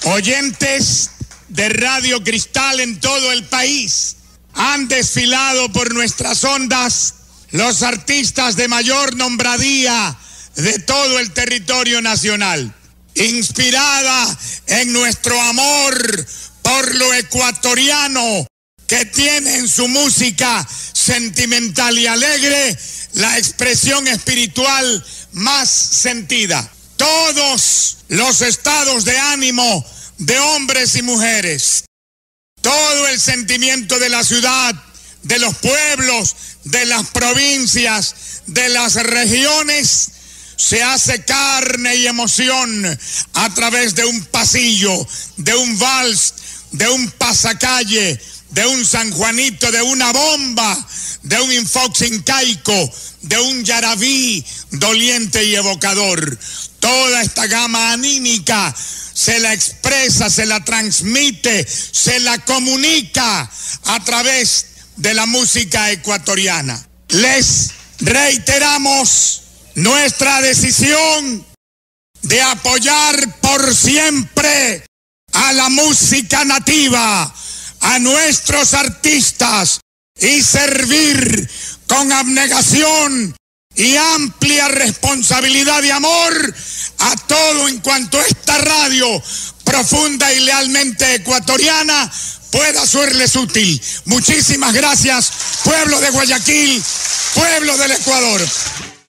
oyentes de Radio Cristal en todo el país, han desfilado por nuestras ondas los artistas de mayor nombradía de todo el territorio nacional. Inspirada en nuestro amor por lo ecuatoriano, que tiene en su música sentimental y alegre la expresión espiritual más sentida. Todos los estados de ánimo de hombres y mujeres, todo el sentimiento de la ciudad, de los pueblos, de las provincias, de las regiones, se hace carne y emoción a través de un pasillo, de un vals, de un pasacalle, de un San Juanito, de una bomba, de un infoxincaico, de un yarabí doliente y evocador. Toda esta gama anímica se la expresa, se la transmite, se la comunica a través de la música ecuatoriana. Les reiteramos nuestra decisión de apoyar por siempre a la música nativa, a nuestros artistas, y servir con abnegación y amplia responsabilidad y amor a todo en cuanto esta radio profunda y lealmente ecuatoriana pueda serles útil. Muchísimas gracias, pueblo de Guayaquil, pueblo del Ecuador.